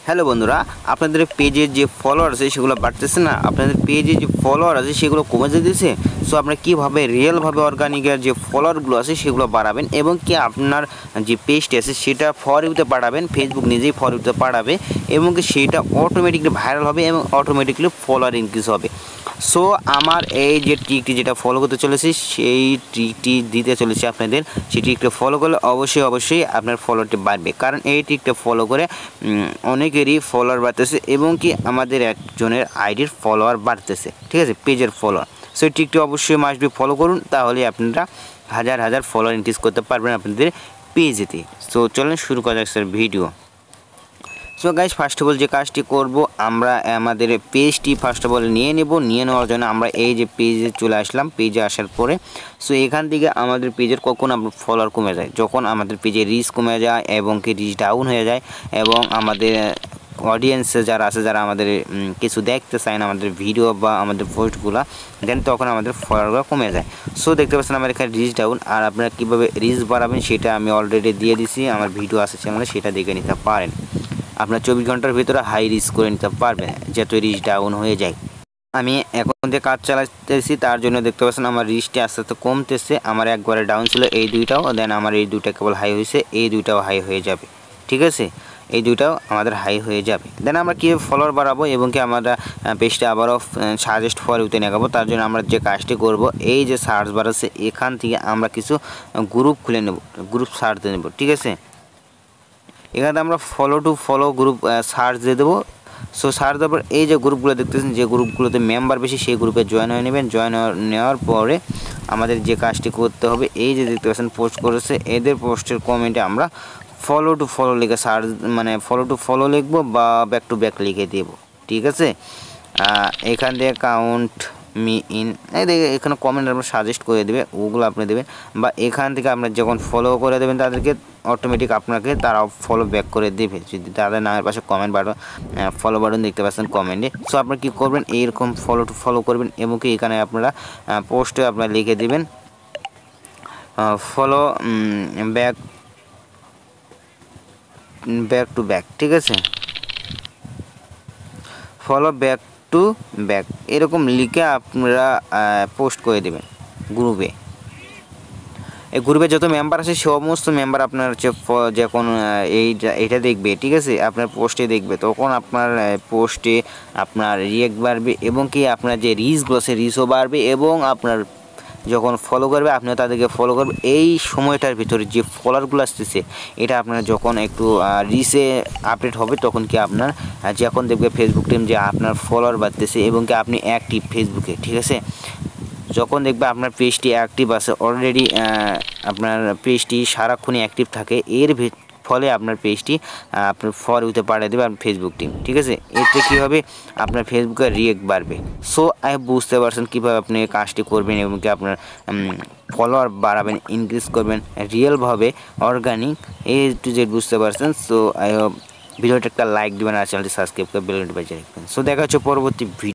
Hello বন্ধুরা, আপনাদের পেজের যে ফলোয়ার আছে সেগুলো বাড়তেছে না, আপনাদের পেজে যে ফলোয়ার আছে সেগুলো কমে যেতেছে। সো আপনারা কীভাবে রিয়েলভাবে অর্গানিকের যে ফলোয়ারগুলো আছে সেগুলো বাড়াবেন এবং কি আপনার যে পেজটি আছে সেটা ফর ইউতে পাঠাবেন, ফেসবুক নিজেই ফর ইউতে পাঠাবে এবং কি সেটা অটোমেটিকলি ভাইরাল হবে এবং অটোমেটিকলি ফলোয়ার ইনক্রিজ হবে। সো আমার এই যে ট্রিকটি যেটা ফলো করতে চলেছি সেই ট্রিকটি দিতে চলেছি আপনাদের। সেই ট্রিকটা ফলো করলে অবশ্যই আপনার ফলোয়ারটি বাড়বে, কারণ এই ট্রিকটা ফলো করে অনেকেরই ফলোয়ার বাড়তেছে এবং কি আমাদের একজনের আইডির ফলোয়ার বাড়তেছে, ঠিক আছে, পেজের ফলোয়ার। সো এই ট্রিকটি অবশ্যই মাস্ট বি ফলো করুন, তাহলে আপনারা হাজার ফলোয়ার ইনক্রিজ করতে পারবেন আপনাদের পেজেতে। সো চলেন শুরু করা যাক sir video. So guys, first of all যে কাজটি করব, আমরা আমাদের পেজটি ফার্স্ট অফ অল নিয়ে নেওয়ার জন্য আমরা এই যে পেজে চলে আসলাম। পেজে আসার পরে সো এখান থেকে আমাদের পেজের কখন আপনার ফলোয়ার কমে যায়, যখন আমাদের পেজে রিচ কমে যায় এবং কি রিচ ডাউন হয়ে যায় এবং আমাদের অডিয়েন্সে যারা আছে, যারা আমাদের কিছু দেখতে চায় না আমাদের ভিডিও বা আমাদের পোস্টগুলো, দেন তখন আমাদের ফলোয়ারগুলো কমে যায়। সো দেখতে পাচ্ছেন আমার এখানে রিচ ডাউন। আর আপনারা কীভাবে রিচ বাড়াবেন সেটা আমি অলরেডি দিয়ে দিছি, আমার ভিডিও আছে চ্যানেলে, সেটা দেখে নিতে পারেন। আপনার 24 ঘন্টার ভিতরে হাই রিচ করে নিতে পারবেন যাতে রিচ ডাউন হয়ে যায়। আমি এখন যে কাজ চালাতেছি তার জন্য দেখতে পাচ্ছেন আমার রিচটি আস্তে আস্তে কমতেছে। আমার একবারে ডাউন ছিল এই দুইটাও, দেন আমার এই দুইটা কেবল হাই হয়েছে, এই দুইটাও হাই হয়ে যাবে, ঠিক আছে, এই দুইটাও আমাদের হাই হয়ে যাবে। দেন আমরা কীভাবে ফলোয়ার বাড়াবো এবং কি আমরা পেজটা আবারও সাজেস্ট ফর ইউতে নেগাবো, তার জন্য আমরা যে কাজটি করব, এই যে সার্চ বার আছে এখান থেকে আমরা কিছু গ্রুপ খুলে নেব, গ্রুপ সার্চ দিয়ে নেব, ঠিক আছে। এখানে আমরা follow to follow group search দিয়ে দেবো। সো সার্চ দেওয়ার পর এই যে গ্রুপগুলো দেখতেছেন, যে গ্রুপগুলোতে মেম্বার বেশি সেই গ্রুপে জয়েন হয়ে নেবেন। জয়েন নেওয়ার পরে আমাদের যে কাজটি করতে হবে, এই যে দেখতে পাচ্ছেন পোস্ট করেছে, এদের পোস্টের কমেন্টে আমরা ফলো টু ফলো লিখে সার্চ, মানে ফলো টু ফলো লিখবো বা ব্যাক টু ব্যাক লিখে দেব, ঠিক আছে। এখান থেকে কাউন্ট মি ইন, এখানে কমেন্ট আপনার সাজেস্ট করে দেবে, ওগুলো আপনি দেবেন, বা এখান থেকে আপনার যখন ফলো করে দেবেন তাদেরকে অটোমেটিক আপনাকে তারা ফলো ব্যাক করে দেবে যদি তাদের নামের পাশে কমেন্ট বাটন, ফলো বাটন দেখতে পাচ্ছেন কমেন্টে। সো আপনারা কী করবেন, এইরকম ফলো টু ফলো করবেন এবং কি এখানে আপনারা পোস্টে আপনারা লিখে দেবেন ফলো ব্যাক টু ব্যাক, ঠিক আছে, ফলো ব্যাক টু ব্যাক এরকম লিখে আপনারা পোস্ট করে দেবেন গ্রুপে। এই গ্রুপে যত মেম্বার আছে সমস্ত মেম্বার আপনার হচ্ছে যখন এইটা দেখবে, ঠিক আছে, আপনার পোস্টে দেখবে, তখন আপনার পোস্টে আপনার রিয়েক্ট বাড়বে এবং কি আপনার যে রিচগুলো আছে রিচও বাড়বে এবং আপনার যখন ফলো করবে আপনিও তাদেরকে ফলো করবে। এই সময়টার ভিতরে যে ফলোয়ারগুলো আসতেছে এটা আপনার যখন একটু রিচে আপডেট হবে তখন কি আপনার যখন দেখবে ফেসবুক টিম যে আপনার ফলোয়ার বাড়তেছে এবং কি আপনি অ্যাক্টিভ ফেসবুকে, ঠিক আছে, যখন দেখবে আপনার পেজটি অ্যাক্টিভ আছে অলরেডি, আপনার পেজটি সারাক্ষণই অ্যাক্টিভ থাকে, এর ফলে আপনার পেজটি আপনার ফর ইউতে পাঠিয়ে দেবে আপনার ফেসবুক টিম, ঠিক আছে। এতে কী হবে, আপনার ফেসবুকের রিয়েক্ট বাড়বে। সো বুঝতে পারছেন কীভাবে আপনি কাজটি করবেন এবং কি আপনার ফলোয়ার বাড়াবেন, ইনক্রিজ করবেন রিয়েলভাবে অর্গানিক, এই টু জেড বুঝতে পারছেন। সো আই হোপ ভিডিওটা একটা লাইক দেবেন আর চ্যানেলটি সাবস্ক্রাইব করে বেল নোটিফিকেশন বাজিয়ে রাখবেন। সো দেখা হচ্ছে পরবর্তী ভিডিও।